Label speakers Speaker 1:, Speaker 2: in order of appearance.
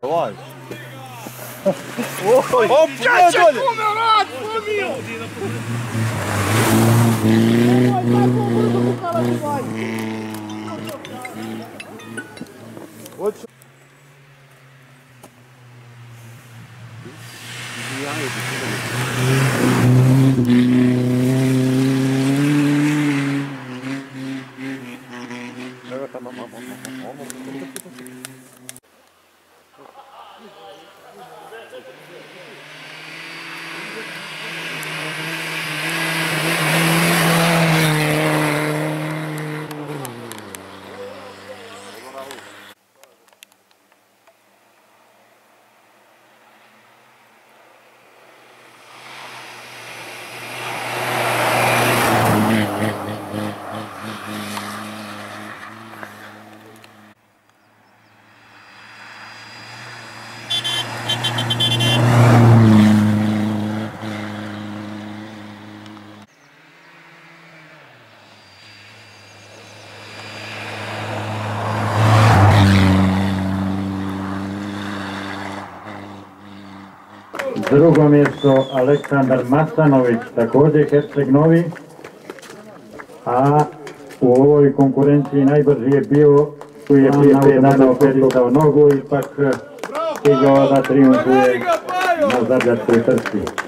Speaker 1: Ovaj.
Speaker 2: Ja će kome rad, pomio!
Speaker 3: Drugo mjesto Aleksandar Masanović, također Herceg Novi, a u ovoj konkurenciji najbrži je bio, tu je prije 5 dana operisao nogu i pak stigao da triumfuje na Zadljačkoj trci.